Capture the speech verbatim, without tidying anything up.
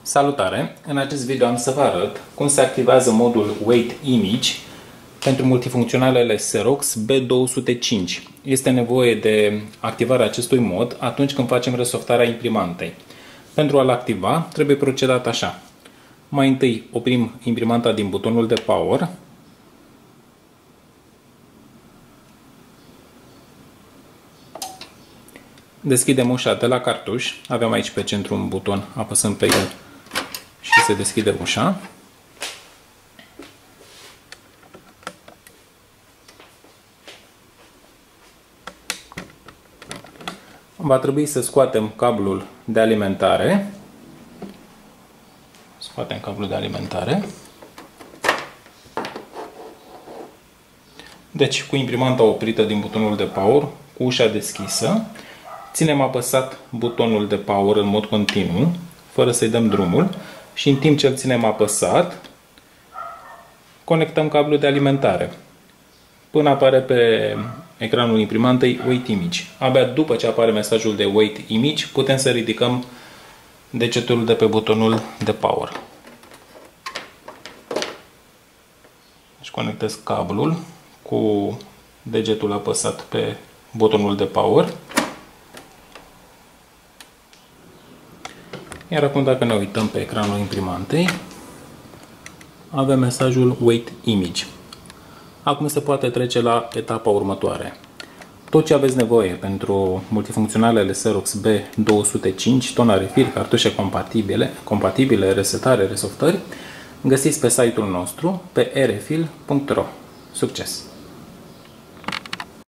Salutare! În acest video am să vă arăt cum se activează modul Wait Image pentru multifuncționalele Xerox B două sute cinci. Este nevoie de activarea acestui mod atunci când facem resoftarea imprimantei. Pentru a-l activa, trebuie procedat așa. Mai întâi oprim imprimanta din butonul de Power. Deschidem ușa de la cartuș. Avem aici pe centru un buton, apăsăm pe el și se deschide ușa. Va trebui să scoatem cablul de alimentare. Scoatem cablul de alimentare. Deci, cu imprimanta oprită din butonul de Power, cu ușa deschisă, ținem apăsat butonul de Power în mod continuu, fără să-i dăm drumul, și în timp ce îl ținem apăsat, conectăm cablul de alimentare până apare pe ecranul imprimantei Wait Image. Abia după ce apare mesajul de Wait Image, putem să ridicăm degetul de pe butonul de Power. Deci conectez cablul cu degetul apăsat pe butonul de Power. Iar acum, dacă ne uităm pe ecranul imprimantei, avem mesajul Wait Image. Acum se poate trece la etapa următoare. Tot ce aveți nevoie pentru multifuncționalele Xerox B două sute cinci, toner refill, cartușe compatibile, compatibile, resetare, resoftări, găsiți pe site-ul nostru pe e refill punct ro. Succes!